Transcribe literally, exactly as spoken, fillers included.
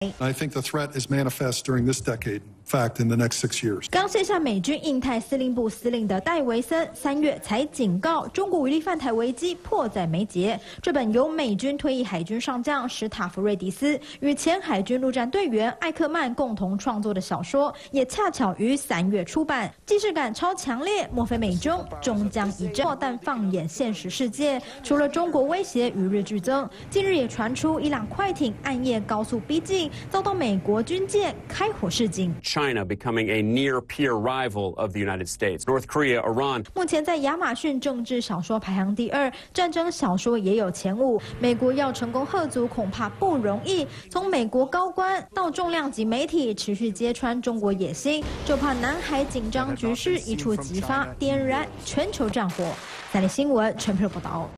I think the threat is manifest during this decade. In fact, in the next six years. 刚卸下美军印太司令部司令的戴维森，三月才警告中国武力犯台危机迫在眉睫。这本由美军退役海军上将史塔夫瑞迪斯与前海军陆战队员艾克曼共同创作的小说，也恰巧于三月出版，既视感超强烈。莫非美中终将一战？但放眼现实世界，除了中国威胁与日俱增，近日也传出伊朗快艇暗夜高速逼近，遭到美国军舰开火示警。 China becoming a near-peer rival of the United States. North Korea, Iran. 目前在亚马逊政治小说排行第二，战争小说也有前五。美国要成功吓阻恐怕不容易。从美国高官到重量级媒体持续揭穿中国野心，就怕南海紧张局势一触即发，点燃全球战火。三立新闻陈佩报道。